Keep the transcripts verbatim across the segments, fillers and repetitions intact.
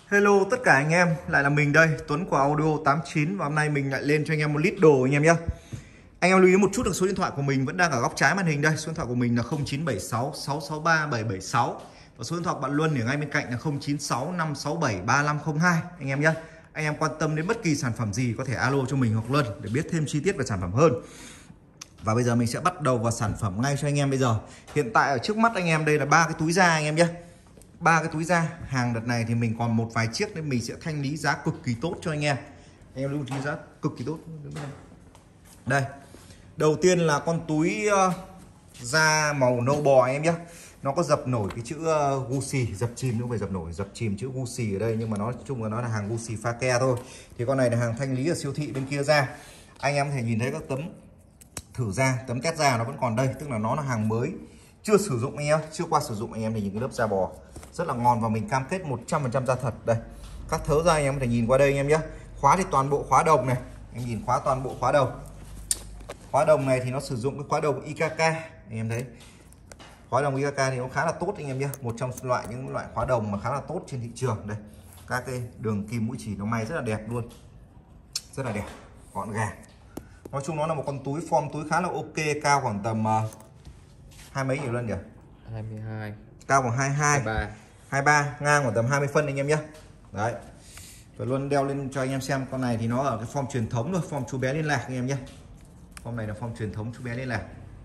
Hello tất cả anh em, lại là mình đây, Tuấn của Audio tám chín. Và hôm nay mình lại lên cho anh em một lít đồ anh em nhé. Anh em lưu ý một chút, là số điện thoại của mình vẫn đang ở góc trái màn hình đây. Số điện thoại của mình là không chín bảy sáu sáu sáu ba bảy bảy sáu. Và số điện thoại bạn Luân ở ngay bên cạnh là không chín sáu năm sáu bảy ba năm không hai anh em nhé. Anh em quan tâm đến bất kỳ sản phẩm gì có thể alo cho mình hoặc Luân để biết thêm chi tiết về sản phẩm hơn. Và bây giờ mình sẽ bắt đầu vào sản phẩm ngay cho anh em bây giờ. Hiện tại ở trước mắt anh em đây là ba cái túi da anh em nhé. Ba cái túi da, hàng đợt này thì mình còn một vài chiếc nên mình sẽ thanh lý giá cực kỳ tốt cho anh em. Anh em lưu ý giá cực kỳ tốt. Đây. Đầu tiên là con túi uh, da màu nâu bò anh em nhé. Nó có dập nổi cái chữ uh, Gucci, dập chìm, không phải dập nổi, dập chìm chữ Gucci ở đây, nhưng mà nó chung là nó là hàng Gucci pha ke thôi. Thì con này là hàng thanh lý ở siêu thị bên kia ra. Anh em có thể nhìn thấy các tấm thử da, tấm test da nó vẫn còn đây, tức là nó là hàng mới, chưa sử dụng anh em, chưa qua sử dụng anh em. Thì những cái lớp da bò rất là ngon và mình cam kết một trăm phần trăm da thật. Đây, các thớ da anh em có thể nhìn qua đây anh em nhé. Khóa thì toàn bộ khóa đồng này, em nhìn khóa toàn bộ khóa đồng. Khóa đồng này thì nó sử dụng cái khóa đồng i ca ca, anh em thấy. Khóa đồng i ca ca thì nó khá là tốt anh em nhé, một trong loại những loại khóa đồng mà khá là tốt trên thị trường. Đây, các cái đường kim mũi chỉ nó may rất là đẹp luôn, rất là đẹp, gọn gàng. Nói chung nó là một con túi form túi khá là ok, cao khoảng tầm uh, hai mấy nhiều lần nhỉ? hai mươi hai. Cao khoảng hai mươi hai, hai mươi ba. hai mươi ba, ngang khoảng tầm hai mươi phân anh em nhé. Đấy. Và luôn đeo lên cho anh em xem. Con này thì nó ở cái form truyền thống rồi, form chú bé liên lạc anh em nhé. Form này là form truyền thống chú bé liên lạc.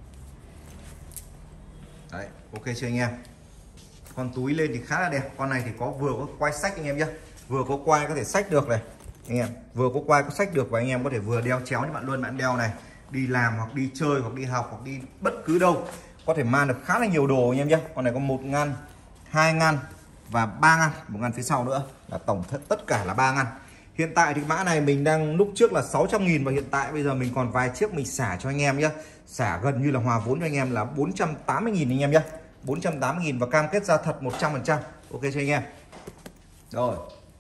Đấy, ok chưa anh em? Con túi lên thì khá là đẹp. Con này thì có vừa có quai sách anh em nhé. Vừa có quai có thể xách được này. Anh em vừa có quai có xách được, và anh em có thể vừa đeo chéo như bạn luôn, bạn đeo này, đi làm hoặc đi chơi hoặc đi học hoặc đi bất cứ đâu có thể mang được khá là nhiều đồ anh em nhé. Con này có một ngăn, hai ngăn và ba ngăn, một ngăn phía sau nữa, là tổng thất tất cả là ba ngăn. Hiện tại thì mã này mình đang, lúc trước là sáu trăm nghìn và hiện tại bây giờ mình còn vài chiếc mình xả cho anh em nhé. Xả gần như là hòa vốn cho anh em là bốn trăm tám mươi nghìn anh em nhé. bốn trăm tám mươi nghìn và cam kết ra thật một trăm phần trăm. Ok cho anh em. Rồi.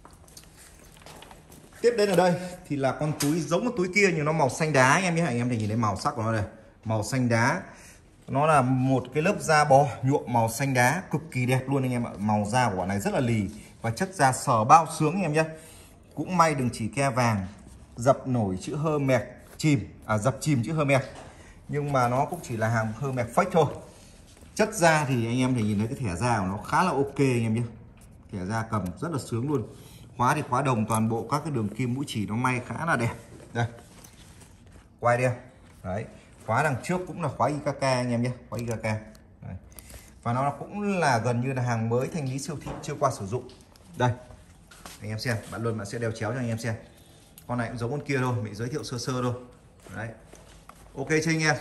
Tiếp đến ở đây thì là con túi giống con túi kia nhưng nó màu xanh đá anh em nhé. Anh em thể nhìn thấy màu sắc của nó đây, màu xanh đá. Nó là một cái lớp da bò nhuộm màu xanh đá cực kỳ đẹp luôn anh em ạ. Màu da của bọn này rất là lì và chất da sờ bao sướng anh em nhé. Cũng may đừng chỉ ke vàng, dập nổi chữ Hermes chìm, à dập chìm chữ Hermes, nhưng mà nó cũng chỉ là hàng Hermes fake thôi. Chất da thì anh em thể nhìn thấy cái thẻ da của nó khá là ok anh em nhé. Thẻ da cầm rất là sướng luôn. Khóa thì khóa đồng toàn bộ, các cái đường kim mũi chỉ nó may khá là đẹp. Đây, quay đeo. Đấy, khóa đằng trước cũng là khóa i ca ca anh em nhé, khóa i ca ca. Đấy. Và nó cũng là gần như là hàng mới thanh lý siêu thị, chưa qua sử dụng. Đây, anh em xem, bạn luôn bạn sẽ đeo chéo cho anh em xem. Con này cũng giống con kia thôi, mình giới thiệu sơ sơ thôi. Đấy, ok chưa anh em?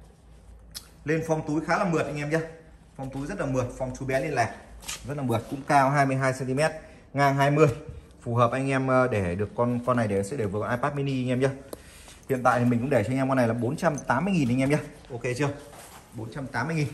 Lên form túi khá là mượt anh em nhé. Form túi rất là mượt, form chú bé liên lạc rất là mượt, cũng cao hai mươi hai xăng ti mét, ngang hai mươi, phù hợp anh em để được con con này để sẽ để vừa con iPad mini anh em nhé. Hiện tại thì mình cũng để cho anh em con này là bốn trăm tám mươi nghìn anh em nhé. Ok chưa? bốn trăm tám mươi nghìn.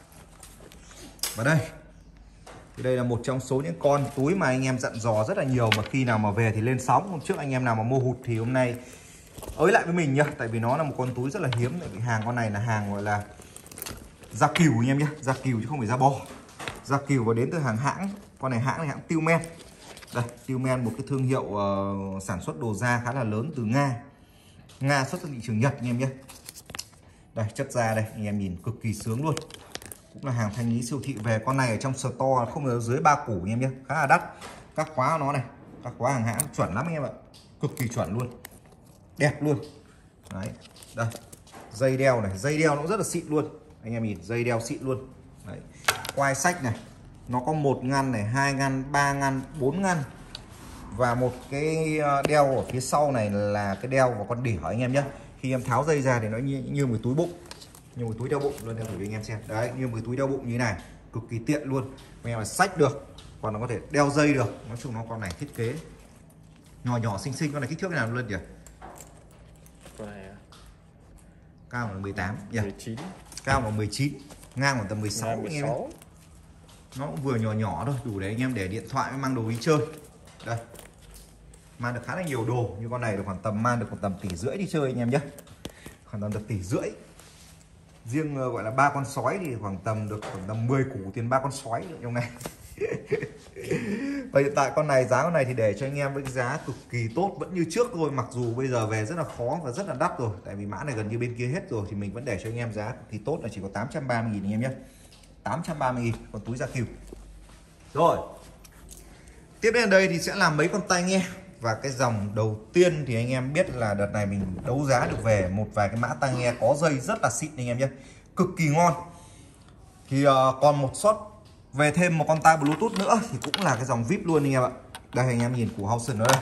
Và đây, thì đây là một trong số những con túi mà anh em dặn dò rất là nhiều, mà khi nào mà về thì lên sóng. Hôm trước anh em nào mà mua hụt thì hôm nay ới lại với mình nhá, tại vì nó là một con túi rất là hiếm. Tại vì hàng con này là hàng gọi là da cừu anh em nhé, da cừu chứ không phải da bò. Da cừu và đến từ hàng hãng, con này hãng này hãng Tillman. Đây, Tillman một cái thương hiệu uh, sản xuất đồ da khá là lớn từ Nga. Nga xuất sang thị trường Nhật anh em nhé. Đây, chất da đây, anh em nhìn cực kỳ sướng luôn. Cũng là hàng thanh lý siêu thị về. Con này ở trong store không ở dưới ba củ anh em nhé, khá là đắt. Các khóa của nó này, các khóa hàng hãng chuẩn lắm anh em ạ, cực kỳ chuẩn luôn, đẹp luôn. Đấy, đây, dây đeo này, dây đeo nó rất là xịn luôn. Anh em nhìn, dây đeo xịn luôn. Đấy, quai sách này, nó có một ngăn này, hai ngăn, ba ngăn, bốn ngăn. Và một cái đeo ở phía sau này là cái đeo vào con đỉa anh em nhé. Khi em tháo dây ra thì nó như, như một túi bụng, như một túi đeo bụng luôn, đeo thử cho anh em xem. Đấy, như một túi đeo bụng như thế này, cực kỳ tiện luôn. Anh em là xách được, còn nó có thể đeo dây được. Nói chung nó con này thiết kế nhỏ nhỏ xinh xinh. Con này kích thước thế nào luôn nhỉ? Con này à? Cao là mười tám nhỉ? mười chín. Cao là mười chín, ngang khoảng tầm mười sáu anh em. Nó cũng vừa nhỏ nhỏ thôi, đủ để anh em để điện thoại mang đồ đi chơi. Đây, mang được khá là nhiều đồ. Như con này được khoảng tầm mang được khoảng tầm tỷ rưỡi đi chơi anh em nhé, khoảng tầm được tỷ rưỡi. Riêng uh, gọi là ba con sói thì khoảng tầm được khoảng tầm mười củ tiền ba con sói trong này. Và hiện tại con này, giá con này thì để cho anh em với cái giá cực kỳ tốt vẫn như trước thôi, mặc dù bây giờ về rất là khó và rất là đắt rồi, tại vì mã này gần như bên kia hết rồi, thì mình vẫn để cho anh em giá cực kỳ tốt là chỉ có tám trăm ba mươi nghìn anh em nhé. tám trăm ba mươi nghìn con túi da cừu. Rồi. Tiếp đến đây thì sẽ là mấy con tai nghe. Và cái dòng đầu tiên thì anh em biết là đợt này mình đấu giá được về một vài cái mã tai nghe có dây rất là xịn anh em nhé, cực kỳ ngon. Thì uh, còn một shot về thêm một con tai Bluetooth nữa thì cũng là cái dòng vê i pê luôn anh em ạ. Đây anh em nhìn củ Howson ở đây,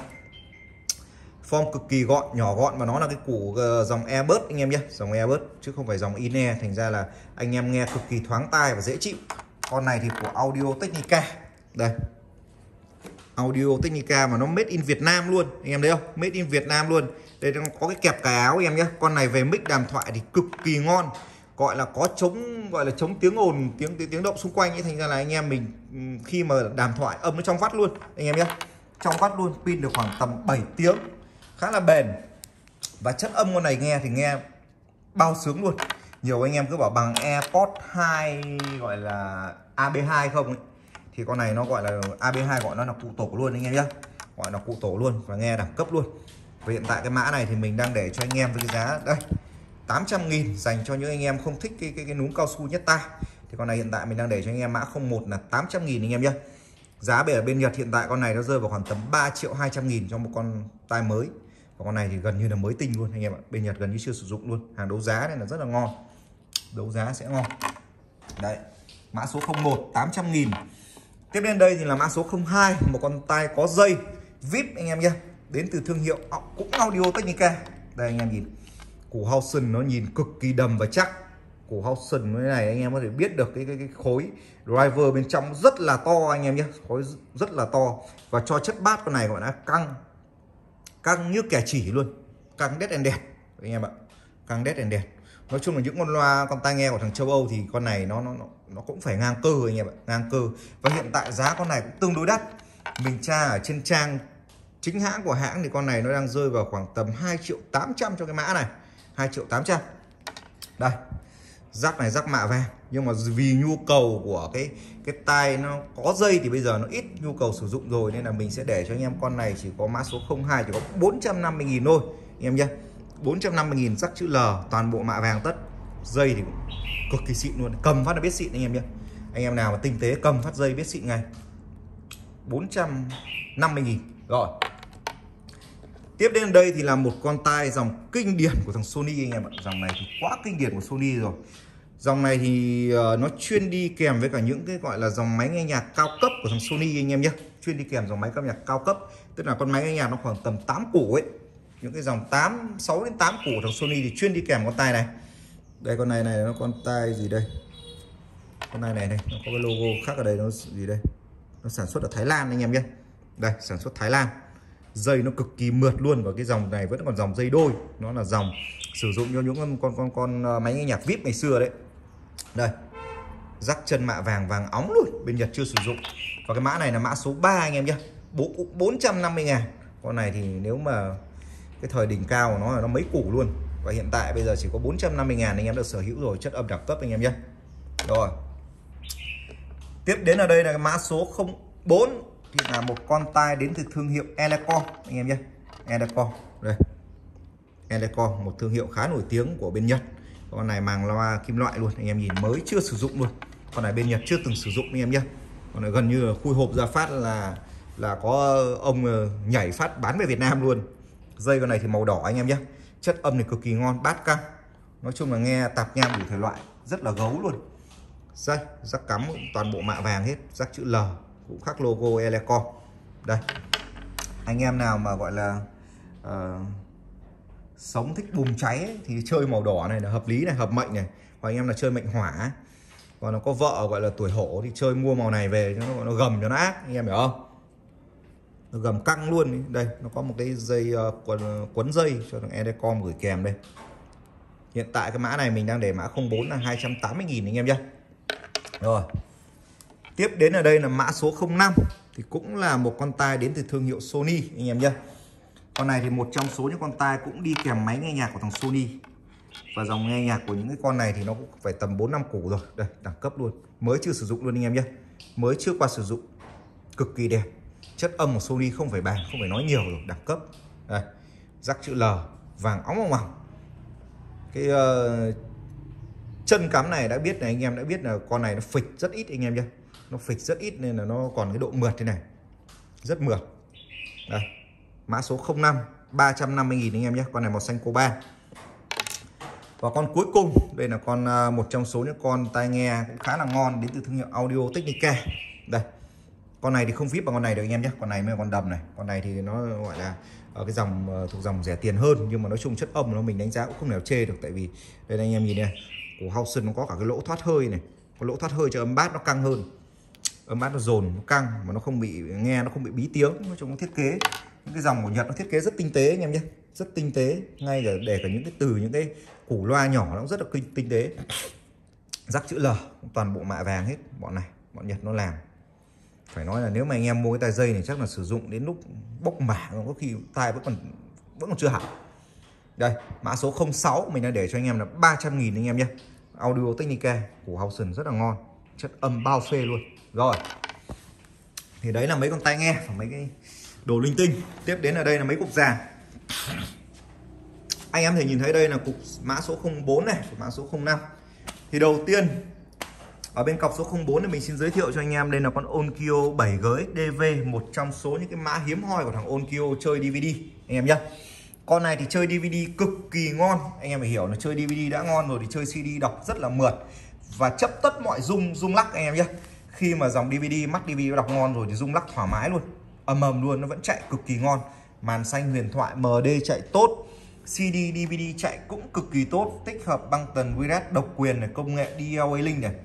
form cực kỳ gọn, nhỏ gọn, và nó là cái củ uh, dòng Airbus anh em nhé, dòng Airbus chứ không phải dòng in-ear, thành ra là anh em nghe cực kỳ thoáng tai và dễ chịu. Con này thì của Audio Technica, đây Audio Technica mà nó made in Việt Nam luôn, anh em thấy không? Made in Việt Nam luôn. Đây nó có cái kẹp cài áo anh em nhé. Con này về mic đàm thoại thì cực kỳ ngon, gọi là có chống, gọi là chống tiếng ồn, tiếng tiếng tiếng động xung quanh ấy, thành ra là anh em mình khi mà đàm thoại âm nó trong vắt luôn anh em nhé, trong vắt luôn. Pin được khoảng tầm bảy tiếng, khá là bền. Và chất âm con này nghe thì nghe bao sướng luôn. Nhiều anh em cứ bảo bằng AirPods hai gọi là A B hai không ấy, thì con này nó gọi là A B hai, gọi nó là cụ tổ luôn anh em nhé, gọi là cụ tổ luôn và nghe đẳng cấp luôn. Và hiện tại cái mã này thì mình đang để cho anh em với cái giá đây tám trăm nghìn, dành cho những anh em không thích cái cái, cái núm cao su nhất tai. Thì con này hiện tại mình đang để cho anh em mã không một là tám trăm nghìn anh em nhé. Giá ở bên Nhật hiện tại con này nó rơi vào khoảng tầm ba triệu hai trăm nghìn cho một con tai mới. Và con này thì gần như là mới tinh luôn anh em ạ, bên Nhật gần như chưa sử dụng luôn, hàng đấu giá nên là rất là ngon, đấu giá sẽ ngon. Đấy, mã số không một tám trăm nghìn. Tiếp đến đây thì là mã số không hai, một con tai có dây vê i pê anh em nhé, đến từ thương hiệu cũng Audio Technica. Đây anh em nhìn củ Howson nó nhìn cực kỳ đầm và chắc. Củ Howson như này anh em có thể biết được cái, cái cái khối driver bên trong rất là to anh em nhé, khối rất là to. Và cho chất bass con này gọi là căng, căng như kẻ chỉ luôn, căng đét and đẹp anh em ạ, căng đét and đẹp. Nói chung là những con loa, con tai nghe của thằng châu Âu thì con này nó nó nó cũng phải ngang cơ anh em ạ, ngang cơ. Và hiện tại giá con này cũng tương đối đắt. Mình tra ở trên trang chính hãng của hãng thì con này nó đang rơi vào khoảng tầm hai triệu tám trăm cho cái mã này, hai triệu tám trăm. Đây, rắc này rắc mạ vàng, nhưng mà vì nhu cầu của cái cái tai nó có dây thì bây giờ nó ít nhu cầu sử dụng rồi, nên là mình sẽ để cho anh em con này chỉ có mã số không hai, chỉ có bốn trăm năm mươi nghìn thôi anh em nhé. bốn trăm năm mươi nghìn, rắc chữ L, toàn bộ mạ vàng tất. Dây thì cũng cực kỳ xịn luôn, cầm phát là biết xịn anh em nhé. Anh em nào mà tinh tế cầm phát dây biết xịn ngay. bốn trăm năm mươi nghìn. Rồi. Tiếp đến đây thì là một con tai dòng kinh điển của thằng Sony anh em ạ. Dòng này thì quá kinh điển của Sony rồi. Dòng này thì uh, nó chuyên đi kèm với cả những cái gọi là dòng máy nghe nhạc cao cấp của thằng Sony anh em nhé. Chuyên đi kèm dòng máy âm nhạc cao cấp. Tức là con máy nghe nhạc nó khoảng tầm tám củ ấy. Những cái dòng tám, sáu đến tám củ thằng Sony thì chuyên đi kèm con tai này. Đây con này này nó con tai gì đây? Con này này này, nó có cái logo khác ở đây, nó gì đây? Nó sản xuất ở Thái Lan anh em nhé. Đây, sản xuất Thái Lan. Dây nó cực kỳ mượt luôn, và cái dòng này vẫn còn dòng dây đôi, nó là dòng sử dụng cho những con con con, con máy nghe nhạc vê i pê ngày xưa đấy. Đây, rắc chân mạ vàng vàng óng luôn, bên Nhật chưa sử dụng. Và cái mã này là mã số ba anh em nhé, bốn trăm năm mươi ngàn. Con này thì nếu mà cái thời đỉnh cao của nó là nó mấy củ luôn, và hiện tại bây giờ chỉ có bốn trăm năm mươi ngàn anh em được sở hữu rồi, chất âm đẳng cấp anh em nhé. Rồi, tiếp đến ở đây là cái mã số không bốn, thì là một con tai đến từ thương hiệu Elecom anh em nhé. Elecom đây, Elecom một thương hiệu khá nổi tiếng của bên Nhật. Con này màng loa kim loại luôn anh em nhìn, mới chưa sử dụng luôn. Con này bên Nhật chưa từng sử dụng anh em nhé. Con này gần như là khui hộp ra phát là là có ông nhảy phát bán về Việt Nam luôn. Dây con này thì màu đỏ anh em nhé, chất âm này cực kỳ ngon, bát căng. Nói chung là nghe tạp nham đủ thể loại, rất là gấu luôn. Dây rắc cắm toàn bộ mạ vàng hết, rắc chữ L cũng khắc logo Elecom. Đây, anh em nào mà gọi là uh, sống thích bùng cháy ấy, thì chơi màu đỏ này là hợp lý này, hợp mệnh này. Hoặc anh em là chơi mệnh hỏa, còn nó có vợ gọi là tuổi hổ thì chơi mua màu này về cho nó, nó gầm cho nó ác, anh em hiểu không? Nó gầm căng luôn. Đây nó có một cái dây uh, quấn, quấn dây cho thằng Elecom gửi kèm đây. Hiện tại cái mã này mình đang để mã không bốn là hai trăm tám mươi nghìn anh em nhé. Rồi, tiếp đến ở đây là mã số không năm, thì cũng là một con tai đến từ thương hiệu Sony anh em nhé. Con này thì một trong số những con tai cũng đi kèm máy nghe nhạc của thằng Sony. Và dòng nghe nhạc của những cái con này thì nó cũng phải tầm bốn năm củ rồi. Đây, đẳng cấp luôn, mới chưa sử dụng luôn anh em nhé, mới chưa qua sử dụng, cực kỳ đẹp. Chất âm của Sony không phải bàn, không phải nói nhiều rồi, đẳng cấp. Đây, rắc chữ L vàng óng óng óng. Cái uh, chân cắm này đã biết này, anh em đã biết là con này nó phịch rất ít anh em nhé. Nó phịch rất ít nên là nó còn cái độ mượt thế này. Rất mượt. Đây, mã số không năm, ba trăm năm mươi nghìn anh em nhé. Con này màu xanh coba. Và con cuối cùng, đây là con uh, một trong số những con tai nghe cũng khá là ngon đến từ thương hiệu Audio Technica. Đây. Con này thì không vip bằng con này được anh em nhé. Con này mới là con đầm này. Con này thì nó gọi là ở cái dòng uh, thuộc dòng rẻ tiền hơn, nhưng mà nói chung chất âm nó mình đánh giá cũng không nào chê được. Tại vì đây anh em nhìn này, của Howson nó có cả cái lỗ thoát hơi này, có lỗ thoát hơi cho âm bass nó căng hơn, âm bass nó dồn, nó căng mà nó không bị nghe, nó không bị bí tiếng. Nói chung nó thiết kế những cái dòng của Nhật nó thiết kế rất tinh tế anh em nhé, rất tinh tế, ngay cả để cả những cái từ những cái củ loa nhỏ nó cũng rất là tinh tế. Rắc chữ L, toàn bộ mạ vàng hết. Bọn này, bọn Nhật nó làm, phải nói là nếu mà anh em mua cái tai dây này chắc là sử dụng đến lúc bốc mả có khi tai vẫn còn vẫn còn chưa hẳn. Đây, mã số không sáu mình đã để cho anh em là ba trăm nghìn anh em nhé. Audio Technica của Howson rất là ngon, chất âm bao phê luôn. Rồi, thì đấy là mấy con tai nghe và mấy cái đồ linh tinh. Tiếp đến ở đây là mấy cục dàn. Anh em thể nhìn thấy đây là cục mã số không bốn này, mã số không năm. Thì đầu tiên ở bên cọc số không bốn thì mình xin giới thiệu cho anh em đây là con Onkyo bảy G X D V, một trong số những cái mã hiếm hoi của thằng Onkyo chơi đê vê đê anh em nhé. Con này thì chơi đê vê đê cực kỳ ngon, anh em phải hiểu là chơi đê vê đê đã ngon rồi thì chơi xê đê đọc rất là mượt và chấp tất mọi rung rung lắc anh em nhé. Khi mà dòng đê vê đê, mắt đê vê đê đọc ngon rồi thì rung lắc thoải mái luôn, ầm ầm luôn, nó vẫn chạy cực kỳ ngon. Màn xanh huyền thoại em đê chạy tốt, xê đê, đê vê đê chạy cũng cực kỳ tốt, tích hợp băng tần quy rét độc quyền này, công nghệ đê lờ a Link này.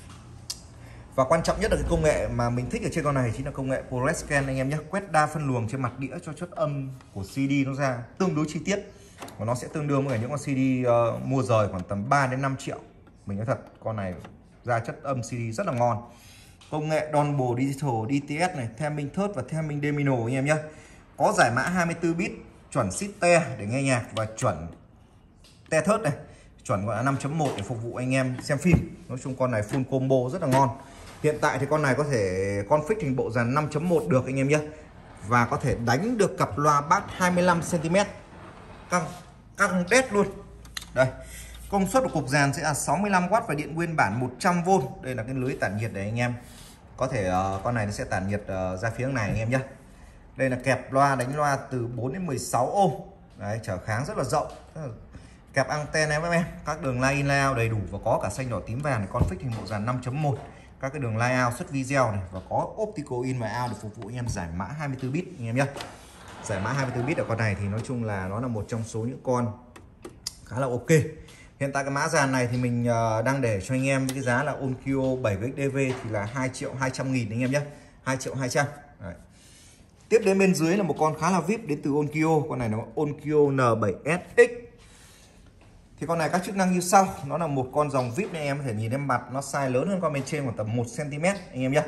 Và quan trọng nhất là cái công nghệ mà mình thích ở trên con này chính là công nghệ ProRes Scan anh em nhé, quét đa phân luồng trên mặt đĩa cho chất âm của xê đê nó ra tương đối chi tiết. Và nó sẽ tương đương với những con xê đê uh, mua rời khoảng tầm ba đến năm triệu. Mình nói thật, con này ra chất âm xê đê rất là ngon. Công nghệ Donble Digital đê tê ét này, Timing Third và Timing Domino anh em nhé. Có giải mã hai mươi tư bit, chuẩn Sitte để nghe nhạc và chuẩn te third này, chuẩn gọi là năm chấm một để phục vụ anh em xem phim. Nói chung con này full combo rất là ngon. Hiện tại thì con này có thể config hình bộ dàn năm chấm một được anh em nhé. Và có thể đánh được cặp loa bass hai mươi lăm xăng ti mét. Căng, căng đét luôn. Đây, công suất của cục dàn sẽ là sáu mươi lăm oát và điện nguyên bản một trăm vôn. Đây là cái lưới tản nhiệt để anh em có thể uh, con này nó sẽ tản nhiệt uh, ra phía này anh em nhé. Đây là kẹp loa đánh loa từ bốn đến mười sáu ôm. Đấy, trở kháng rất là rộng. Kẹp anten em em, các đường line in line out đầy đủ và có cả xanh đỏ tím vàng này, config hình bộ dàn năm chấm một. Các cái đường line out xuất video này và có optical in và out để phục vụ anh em giải mã hai mươi tư bit anh em nhé. Giải mã hai mươi tư bit ở con này thì nói chung là nó là một trong số những con khá là ok. Hiện tại cái mã dàn này thì mình uh, đang để cho anh em cái giá là Onkyo bảy G X D V thì là hai triệu hai trăm nghìn anh em nhé. hai triệu hai trăm. Đấy. Tiếp đến bên dưới là một con khá là vip đến từ Onkyo, con này nó Onkyo N bảy S X. Thì con này các chức năng như sau, nó là một con dòng vip này, em có thể nhìn em mặt nó size lớn hơn con bên trên khoảng tầm một xăng ti mét anh em nhé.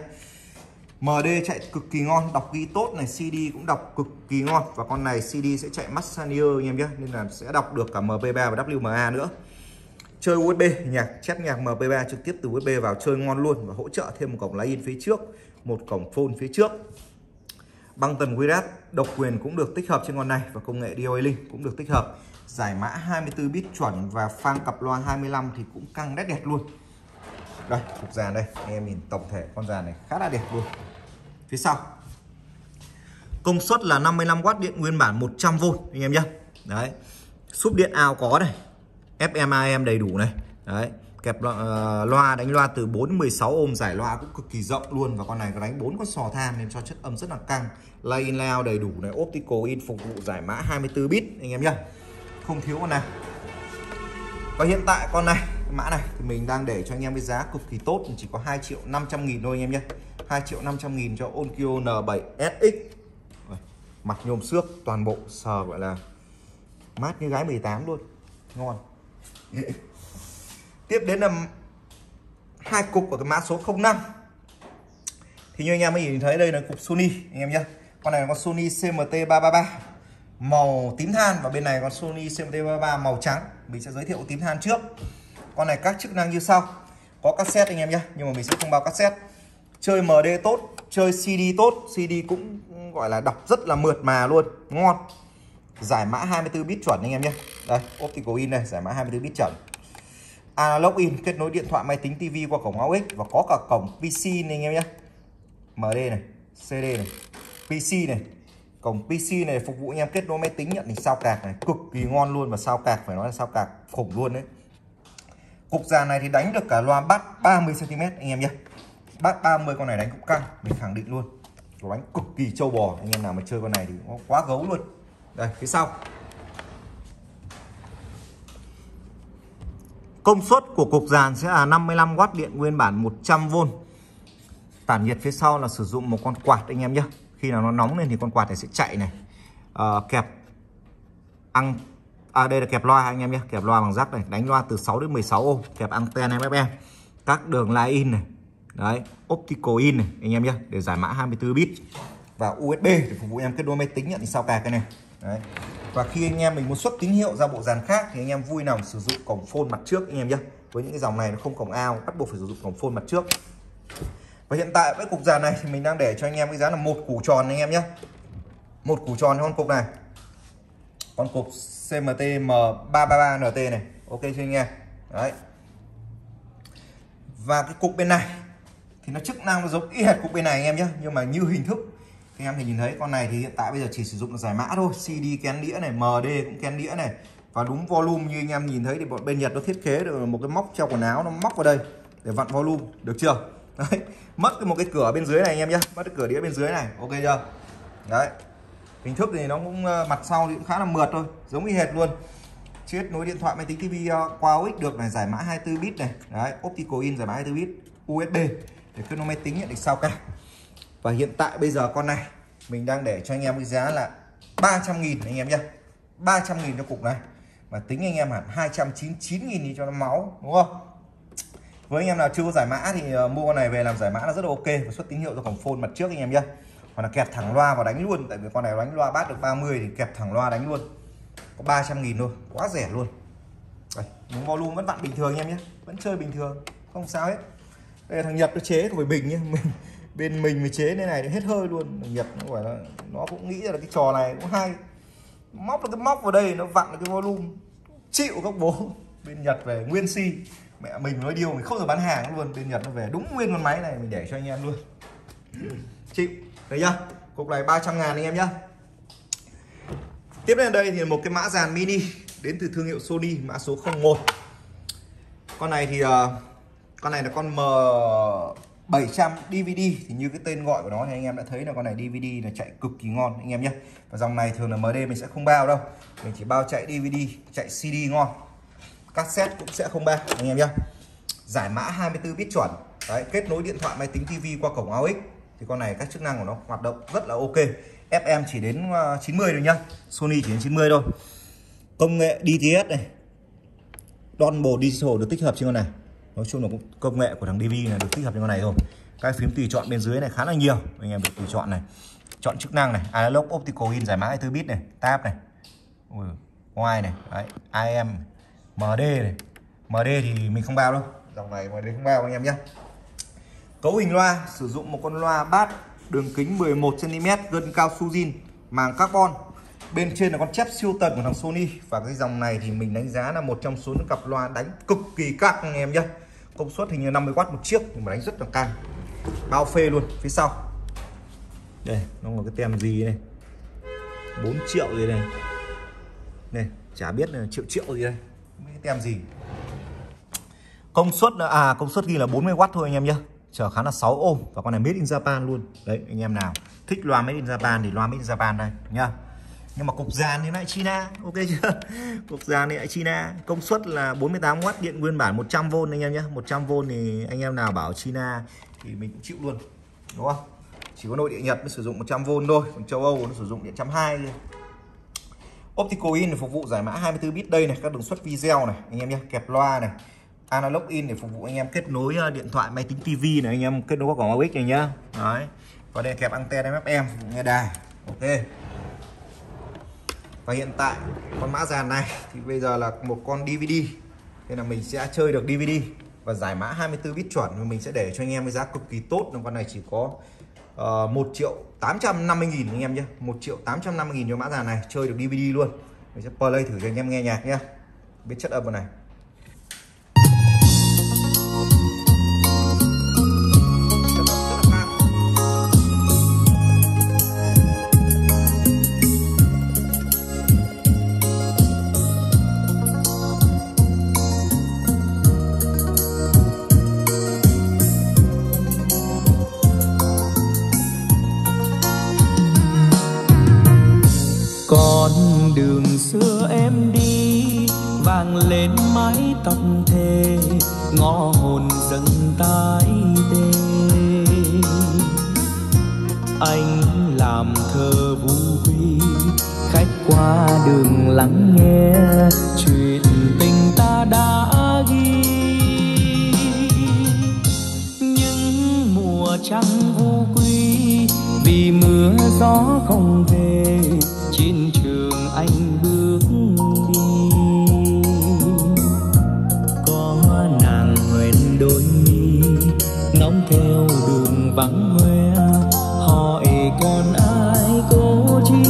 em đê chạy cực kỳ ngon, đọc ghi tốt này, xê đê cũng đọc cực kỳ ngon và con này xê đê sẽ chạy Massaneer anh em nhé, nên là sẽ đọc được cả em pê ba và vê kép em a nữa. Chơi u ét bê, nhạc chép nhạc em pê ba trực tiếp từ u ét bê vào chơi ngon luôn và hỗ trợ thêm một cổng line-in phía trước, một cổng phone phía trước. Băng tần quy rét độc quyền cũng được tích hợp trên con này và công nghệ đê lờ a Link cũng được tích hợp. Giải mã hai mươi tư bit chuẩn và phang cặp loa hai mươi lăm thì cũng căng đét đẹp luôn. Đây, cục dàn đây, anh em nhìn tổng thể con dàn này khá là đẹp luôn. Phía sau công suất là năm mươi lăm oát, điện nguyên bản một trăm vôn anh em nhé. Đấy, súp điện out có này, ép em a em đầy đủ này. Đấy, kẹp loa, uh, loa đánh loa từ bốn đến mười sáu ôm, giải loa cũng cực kỳ rộng luôn và con này có đánh bốn con sò than nên cho chất âm rất là căng. Line in line out đầy đủ này, optical in phục vụ giải mã hai mươi tư bit anh em nhé. Không thiếu con nào. Và hiện tại con này, mã này thì mình đang để cho anh em với giá cực kỳ tốt, chỉ có hai triệu năm trăm nghìn thôi anh em nhé. hai triệu năm trăm nghìn cho Onkyo N bảy S X. Mặt nhôm xước toàn bộ, sờ gọi là mát như gái mười tám luôn. Ngon. Tiếp đến là hai cục của cái mã số không năm. Thì như anh em mới nhìn thấy đây là cục Sony anh em nhé. Con này là con Sony C M T ba ba ba màu tím than và bên này con Sony C M T ba ba ba màu trắng. Mình sẽ giới thiệu tím than trước. Con này các chức năng như sau. Có cassette anh em nhé, nhưng mà mình sẽ không bao cassette. Chơi em đê tốt, chơi xê đê tốt, xê đê cũng gọi là đọc rất là mượt mà luôn, ngon. Giải mã hai mươi tư bit chuẩn anh em nhé. Đây, optical in này, giải mã hai mươi tư bit chuẩn. Analog in, kết nối điện thoại, máy tính, tivi qua cổng a u ích và có cả cổng pê xê này anh em nhé. em đê này, xê đê này, pê xê này. Cổng pê xê này phục vụ anh em kết nối máy tính, nhận thì sao cạc này, cực kỳ ngon luôn, và sao cạc phải nói là sao cạc khủng luôn đấy. Cục dàn này thì đánh được cả loa bass ba mươi xăng ti mét anh em nhé. Bass ba mươi con này đánh cũng căng, mình khẳng định luôn. Nó đánh cực kỳ trâu bò, anh em nào mà chơi con này thì nó quá gấu luôn. Đây, phía sau. Công suất của cục dàn sẽ là năm mươi lăm oát, điện nguyên bản một trăm vôn. Tản nhiệt phía sau là sử dụng một con quạt anh em nhé. Khi nào nó nóng lên thì con quạt này sẽ chạy này. À, kẹp ăn à đây là kẹp loa anh em nhé, kẹp loa bằng jack này, đánh loa từ sáu đến mười sáu ôm, kẹp anten em ép em. Các đường line in này. Đấy, optical in này anh em nhé, để giải mã hai mươi tư bit. Và u ét bê để phục vụ em kết nối máy tính, nhận thì sao cạc cái này. Đấy. Và khi anh em mình muốn xuất tín hiệu ra bộ dàn khác thì anh em vui lòng sử dụng cổng phone mặt trước anh em nhé. Với những cái dòng này nó không cổng ao, bắt buộc phải sử dụng cổng phone mặt trước. Và hiện tại với cục dàn này thì mình đang để cho anh em cái giá là một củ tròn anh em nhé. Một củ tròn con cục này. Con cục xê em tê M ba ba ba N T này. Ok chưa anh em? Đấy. Và cái cục bên này thì nó chức năng nó giống y hệt cục bên này anh em nhé, nhưng mà như hình thức thì em thì nhìn thấy con này thì hiện tại bây giờ chỉ sử dụng là giải mã thôi, xê đê kén đĩa này, em đê cũng kén đĩa này, và đúng volume như anh em nhìn thấy thì bọn bên Nhật nó thiết kế được một cái móc treo quần áo, nó móc vào đây để vặn volume, được chưa? Đấy, mất cái một cái cửa bên dưới này anh em nhé, mất cái cửa đĩa bên dưới này, ok chưa? Đấy, hình thức thì nó cũng mặt sau thì cũng khá là mượt thôi, giống y hệt luôn. Kết nối điện thoại, máy tính, tivi qua a u ích được này, giải mã hai mươi tư bit này, đấy, optical in giải mã hai mươi tư bit, u ét bê để kết nối máy tính, nhận được sao cả. Và hiện tại bây giờ con này mình đang để cho anh em cái giá là ba trăm nghìn anh em nhé, ba trăm nghìn cho cục này, và tính anh em hẳn hai trăm chín mươi chín nghìn đi cho nó máu, đúng không? Với anh em nào chưa có giải mã thì mua con này về làm giải mã là rất là ok, và xuất tín hiệu ra cổng phone mặt trước anh em nhé. Hoặc là kẹp thẳng loa vào đánh luôn, tại vì con này đánh loa bass được ba mươi thì kẹp thẳng loa đánh luôn. Có ba trăm nghìn thôi, quá rẻ luôn. Đây, volume vẫn vặn bình thường anh em nhé, vẫn chơi bình thường, không sao hết. Đây là thằng Nhật nó chế của mình nhé, mình bên mình mới chế thế này thì hết hơi luôn. Thằng Nhật nó gọi là nó cũng nghĩ là cái trò này cũng hay, móc cái móc vào đây nó vặn cái volume, chịu các bố. Bên Nhật về nguyên si, mẹ mình nói điều mình không được bán hàng luôn, bên Nhật nó về đúng nguyên con máy này mình để cho anh em luôn, chịu. Đấy nhá, cục này ba trăm ngàn anh em nhá. Tiếp đến đây thì một cái mã dàn mini đến từ thương hiệu Sony, mã số không một. Con này thì uh, con này là con M bảy trăm đê vê đê, thì như cái tên gọi của nó thì anh em đã thấy là con này đê vê đê là chạy cực kỳ ngon anh em nhé. Và dòng này thường là em đê mình sẽ không bao đâu, mình chỉ bao chạy đê vê đê, chạy xê đê ngon. Cassette cũng sẽ không bao anh em nhé. Giải mã hai mươi tư bit chuẩn. Đấy, kết nối điện thoại, máy tính, tivi qua cổng a u ích thì con này các chức năng của nó hoạt động rất là ok. ép em chỉ đến chín mươi rồi nhá, Sony chỉ đến chín mươi thôi. Công nghệ đê tê ét này, Dongle Digital được tích hợp trên con này. Nói chung là cũng công nghệ của thằng đê vê này được tích hợp trên con này rồi. Cái phím tùy chọn bên dưới này khá là nhiều, anh em được tùy chọn này. Chọn chức năng này, Analog Optical In giải mã hai mươi tư bit này, Tab này, ui, ngoài này, đấy, i em, em đê này. em đê thì mình không bao đâu, dòng này em đê không bao anh em nhé. Cấu hình loa sử dụng một con loa bass đường kính mười một xăng ti mét, gân cao su zin, màng carbon. Bên trên là con chép siêu tần của thằng Sony. Và cái dòng này thì mình đánh giá là một trong số những cặp loa đánh cực kỳ căng anh em nhé. Công suất hình như năm mươi oát một chiếc, nhưng mà đánh rất là căng, bao phê luôn. Phía sau đây nó có cái tem gì này, bốn triệu gì này, này chả biết là triệu triệu gì đây, cái tem gì. Công suất là à công suất ghi là bốn mươi oát thôi anh em nhé, chở khá là sáu ôm, và con này made in Japan luôn. Đấy, anh em nào thích loa made in Japan thì loa made in Japan đây nhá. Nhưng mà cục dàn thì lại China, ok chưa? Cục dàn thì lại China, công suất là bốn mươi tám oát, điện nguyên bản một trăm vôn anh em nhé. một trăm vôn thì anh em nào bảo China thì mình cũng chịu luôn, đúng không? Chỉ có nội địa Nhật mới sử dụng một trăm vôn thôi, còn châu Âu nó sử dụng điện một trăm hai mươi. Optical in để phục vụ giải mã hai mươi tư bit đây này, các đường xuất video này anh em nhé, kẹp loa này. Analog in để phục vụ anh em kết nối điện thoại, máy tính, tivi này anh em kết nối qua cổng a u ích này nhá. Đấy. Và đây kẹp anten em ép em phục vụ nghe đài. Ok. Và hiện tại con mã dàn này thì bây giờ là một con đê vê đê, nên là mình sẽ chơi được đê vê đê và giải mã hai mươi tư bit chuẩn, và mình sẽ để cho anh em cái giá cực kỳ tốt. Con này chỉ có uh, một triệu tám trăm năm mươi nghìn anh em nhé. Một triệu tám trăm năm mươi nghìn cho mã dàn này, chơi được đê vê đê luôn. Mình sẽ play thử cho anh em nghe nhạc nhé, biết chất âm vào này. Con đường xưa em đi vàng lên mái tóc thề, ngõ hồn dần tái tê. Anh làm thơ vũ huy, khách qua đường lắng nghe chuyện tình ta đã ghi. Những mùa trăng vu quy vì mưa gió không về, trên trường anh bước đi. Có nàng hoen đôi mi ngóng theo đường vắng hoe, hỏi còn ai cô chi.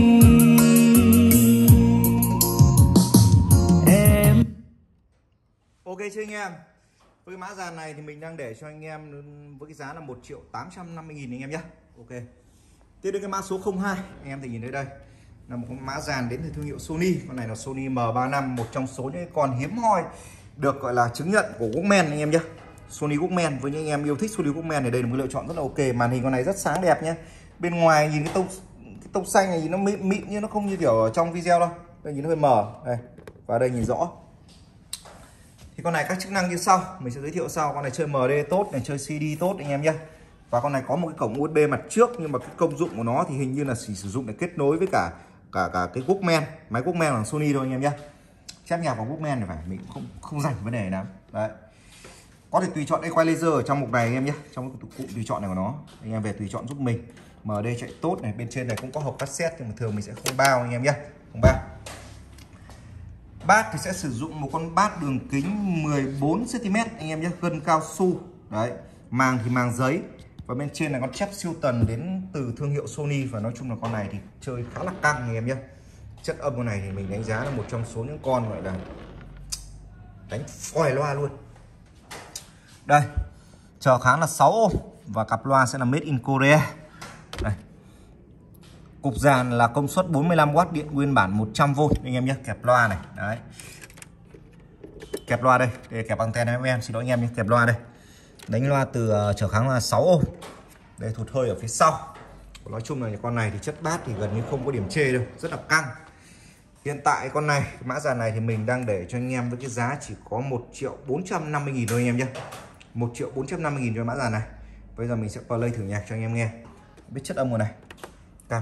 Em Ok chưa anh em? Với mã dàn này thì mình đang để cho anh em với cái giá là một triệu tám trăm năm mươi nghìn anh em nhé. Ok. Tiếp đến cái mã số không hai, anh em thì nhìn thấy đây là một con mã dàn đến từ thương hiệu Sony. Con này là Sony M ba năm, một trong số những con hiếm hoi được gọi là chứng nhận của Walkman anh em nhé. Sony Walkman, với những anh em yêu thích Sony Walkman thì đây là một lựa chọn rất là ok. Màn hình con này rất sáng đẹp nhé. Bên ngoài nhìn cái tông cái tông xanh này nhìn nó mịn, mịn như nó không như kiểu ở trong video đâu. Đây nhìn nó hơi mờ đây, và đây nhìn rõ. Thì con này các chức năng như sau, mình sẽ giới thiệu sau. Con này chơi em đê tốt này, chơi xê đê tốt anh em nhé. Và con này có một cái cổng u ét bê mặt trước, nhưng mà cái công dụng của nó thì hình như là chỉ sử dụng để kết nối với cả cả cả cái Walkman, máy Walkman của Sony thôi anh em nhé. Chép nhạc vào Walkman này phải mình cũng không không rảnh vấn đề này lắm. Đấy. Có thể tùy chọn equalizer ở trong mục này anh em nhé, trong cái cụm tùy chọn này của nó. Anh em về tùy chọn giúp mình. em đê chạy tốt này, bên trên này cũng có hộp cassette nhưng mà thường mình sẽ không bao anh em nhé, không bao. Bát thì sẽ sử dụng một con bát đường kính mười bốn xăng ti mét anh em nhé, gân cao su. Đấy, màng thì màng giấy. Và bên trên là con chép siêu tần đến từ thương hiệu Sony. Và nói chung là con này thì chơi khá là căng anh em nhé. Chất âm con này thì mình đánh giá là một trong số những con gọi là đánh phòi loa luôn. Đây, trở kháng là sáu ôm và cặp loa sẽ là made in Korea. Đây. Cục dàn là công suất bốn mươi lăm oát, điện nguyên bản một trăm vôn anh em nhé, kẹp loa này. Đấy. Kẹp loa đây, đây kẹp anten em em, xin lỗi anh em nhé, kẹp loa đây. Đánh loa từ uh, trở kháng là sáu ôm. Đây, thụt hơi ở phía sau. Nói chung là con này thì chất bass thì gần như không có điểm chê đâu, rất là căng. Hiện tại con này, mã dàn này thì mình đang để cho anh em với cái giá chỉ có một triệu bốn trăm năm mươi nghìn thôi anh em nhé. một triệu bốn trăm năm mươi nghìn cho mã dàn này. Bây giờ mình sẽ play thử nhạc cho anh em nghe. Biết chất âm của này. Căng.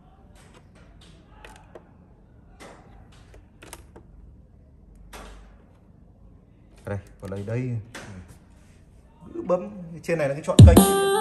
Đây, play đây. Cứ bấm trên này là cái chọn kênh.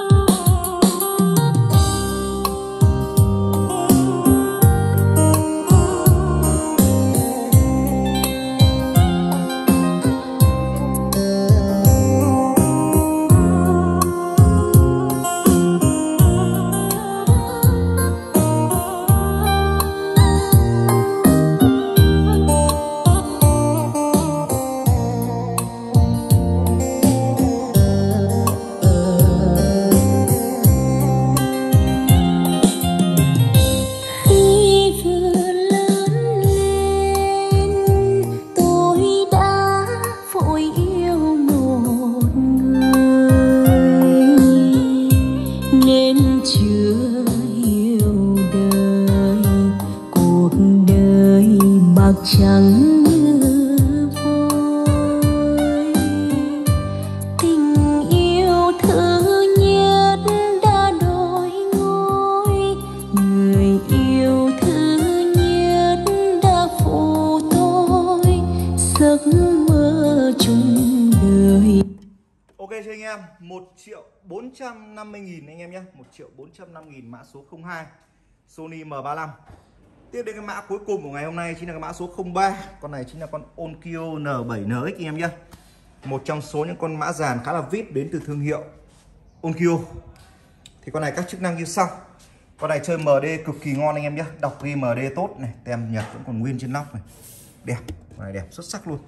Chẳng như vơi, tình yêu thứ nhất đã đổi ngôi, người yêu thứ nhất đã phụ tôi giấc mơ chung đời. Ok cho anh em, một triệu bốn trăm năm mươi nghìn anh em nhé, một triệu bốn trăm năm mươi nghìn mã số không hai Sony M ba lăm. Tiếp đến cái mã cuối cùng của ngày hôm nay chính là cái mã số không ba. Con này chính là con Onkyo N bảy N X anh em nhé. Một trong số những con mã dàn khá là vip đến từ thương hiệu Onkyo. Thì con này các chức năng như sau. Con này chơi em đê cực kỳ ngon anh em nhé, đọc ghi em đê tốt này, tem Nhật vẫn còn nguyên trên nóc này, đẹp, con này đẹp xuất sắc luôn.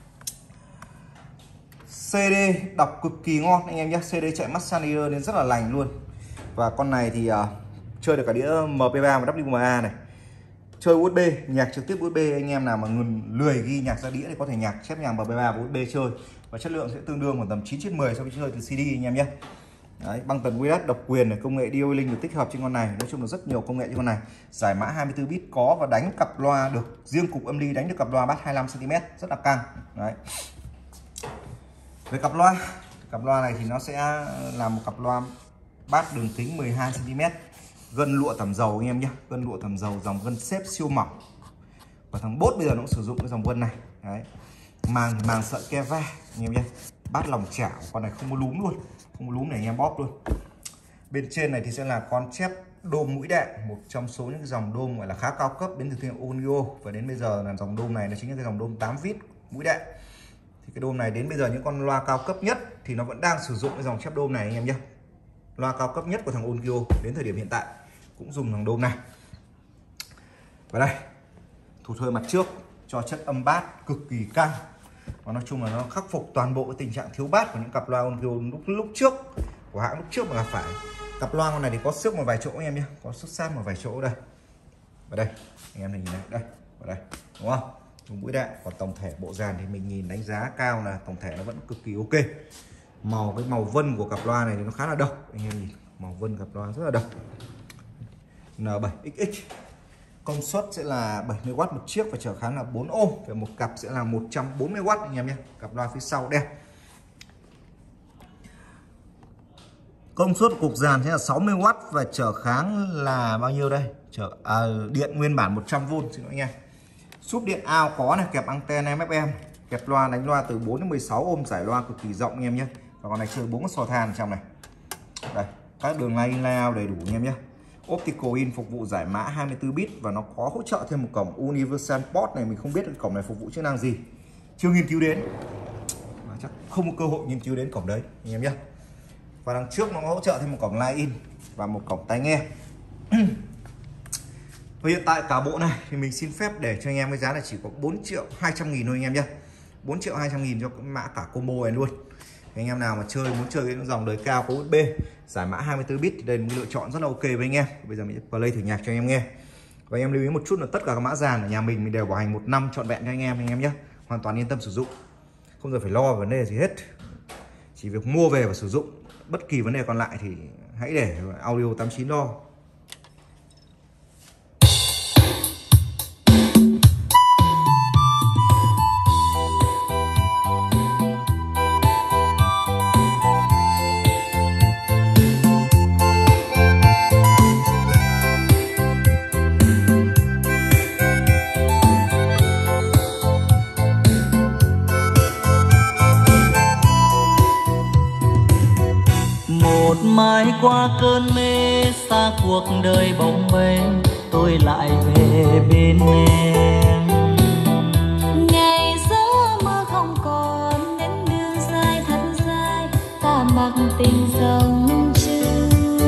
xê đê đọc cực kỳ ngon anh em nhé, xê đê chạy massage đến rất là lành luôn. Và con này thì uh, chơi được cả đĩa em pê ba và vê kép em a này, chơi u ét bê, nhạc trực tiếp u ét bê. Anh em nào mà lười ghi nhạc ra đĩa thì có thể nhạc chép nhạc em pê ba và u ét bê chơi, và chất lượng sẽ tương đương khoảng tầm chín trên mười so với chơi từ xê đê anh em nhé. Đấy, băng tần quy đát độc quyền này, công nghệ de-oiling được tích hợp trên con này. Nói chung là rất nhiều công nghệ trên con này. Giải mã hai mươi tư bit có, và đánh cặp loa được, riêng cục âm ly đánh được cặp loa bass hai mươi lăm xăng ti mét, rất là căng. Đấy. Về cặp loa, cặp loa này thì nó sẽ là một cặp loa bass đường kính mười hai xăng ti mét, gân lụa tẩm dầu anh em nhé, gân lụa tẩm dầu, dòng gân xếp siêu mỏng. Và thằng Bốt bây giờ nó cũng sử dụng cái dòng gân này. Đấy. Màng thì màng sợi keva anh em nhé, bát lòng chảo, con này không có lúm luôn, không có lúm để anh em bóp luôn. Bên trên này thì sẽ là con chép đôm mũi đệm, một trong số những cái dòng đôm gọi là khá cao cấp đến từ thương hiệu Onio, và đến bây giờ là dòng đôm này nó chính là cái dòng đôm tám vít mũi đệm. Thì cái đôm này đến bây giờ những con loa cao cấp nhất thì nó vẫn đang sử dụng cái dòng chép đôm này anh em nhé. Loa cao cấp nhất của thằng Onio đến thời điểm hiện tại cũng dùng thằng đôm này. Và đây, thủ thuê mặt trước cho chất âm bass cực kỳ căng, và nói chung là nó khắc phục toàn bộ cái tình trạng thiếu bass của những cặp loa Onio lúc lúc trước của hãng lúc trước mà gặp phải. Cặp loa con này thì có xước một vài chỗ anh em nhé, có xước sát một vài chỗ đây, và đây anh em nhìn này, đây và đây, đúng không? Dùng mũi đạn. Còn tổng thể bộ dàn thì mình nhìn đánh giá cao là tổng thể nó vẫn cực kỳ ok. Màu cái màu vân của cặp loa này thì nó khá là độc anh em nhìn, màu vân cặp loa rất là độc. en bảy ích ích, công suất sẽ là bảy mươi oát một chiếc và trở kháng là bốn ôm, và một cặp sẽ là một trăm bốn mươi oát anh em nhé. Cặp loa phía sau đẹp. Công suất cục dàn sẽ là sáu mươi oát và trở kháng là bao nhiêu đây? Trở à, điện nguyên bản một trăm vôn, xin lỗi anh em. Súp điện ao có này, kẹp anten em ép em, kẹp loa đánh loa từ bốn đến mười sáu ôm, giải loa cực kỳ rộng anh em nhé. Và con này chơi bốn con sò than ở trong này. Đây, các đường line in layout đầy đủ anh em nhé. Optical in phục vụ giải mã hai mươi tư bit, và nó có hỗ trợ thêm một cổng Universal Port này, mình không biết cái cổng này phục vụ chức năng gì, chưa nghiên cứu đến, mà chắc không có cơ hội nghiên cứu đến cổng đấy anh em nhé. Và đằng trước nó có hỗ trợ thêm một cổng line in và một cổng tai nghe. Và hiện tại cả bộ này thì mình xin phép để cho anh em cái giá là chỉ có bốn triệu hai trăm nghìn thôi anh em nhé. bốn triệu hai trăm nghìn cho cái mã cả combo này luôn. Thì anh em nào mà chơi muốn chơi cái dòng đời cao có u ét bê giải mã hai mươi tư bit thì đây là một lựa chọn rất là ok với anh em. Bây giờ mình sẽ play thử nhạc cho anh em nghe. Và anh em lưu ý một chút là tất cả các mã dàn ở nhà mình mình đều bảo hành một năm trọn vẹn cho anh em anh em nhé. Hoàn toàn yên tâm sử dụng, không cần phải lo vấn đề gì hết. Chỉ việc mua về và sử dụng. Bất kỳ vấn đề còn lại thì hãy để Audio tám chín lo. Mãi qua cơn mê xa cuộc đời bồng bềnh, tôi lại về bên em. Ngày xưa mưa không còn đến đường dài thật dài, ta mặc tình dòng chơi.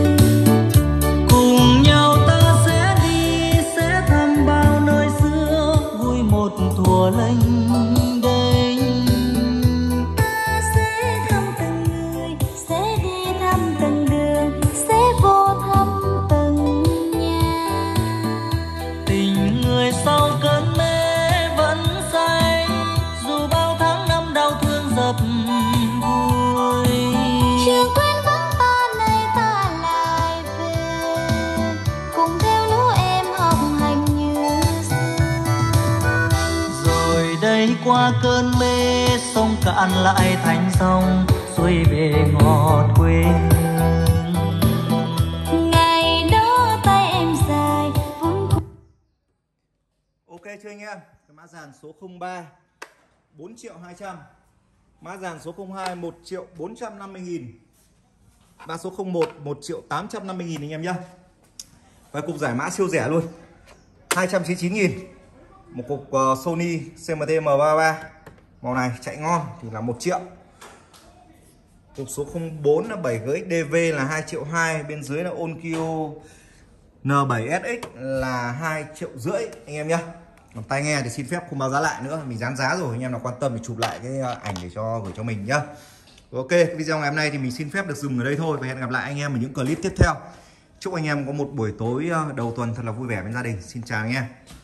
Cùng nhau ta sẽ đi, sẽ thăm bao nơi xưa, vui một thuở lênh đênh. Ta sẽ thăm từng người, sẽ đi thăm từng đường, sẽ vô thăm từng nhà. Tình người sau cơn mê vẫn say, dù bao tháng năm đau thương dập vùi. Chưa quên vắng ta này ta lại về, cùng theo lũ em học hành như xưa. Rồi đây qua cơn mê, sông cạn lại thành sông, xuôi về ngọt quê hương. Ngày đó tay em dài vốn. Ok chưa anh em? Cái mã dàn số không ba bốn triệu hai trăm, mã dàn số không hai một triệu bốn trăm năm mươi nghìn, mã số không một một triệu tám trăm năm mươi nghìn anh em nhé. Và cục giải mã siêu rẻ luôn, hai trăm chín mươi chín nghìn. Một cục uh, Sony xê em tê em ba mươi ba màu này chạy ngon thì là một triệu. Hộp số không bốn là bảy G X D V là hai triệu hai, bên dưới là Onkyo N bảy S X là hai triệu rưỡi anh em nhá. Còn tai nghe thì xin phép không báo giá lại nữa, mình dán giá rồi, anh em nào quan tâm thì chụp lại cái ảnh để cho gửi cho mình nhá. Ok, cái video ngày hôm nay thì mình xin phép được dừng ở đây thôi và hẹn gặp lại anh em ở những clip tiếp theo. Chúc anh em có một buổi tối đầu tuần thật là vui vẻ bên gia đình. Xin chào anh em.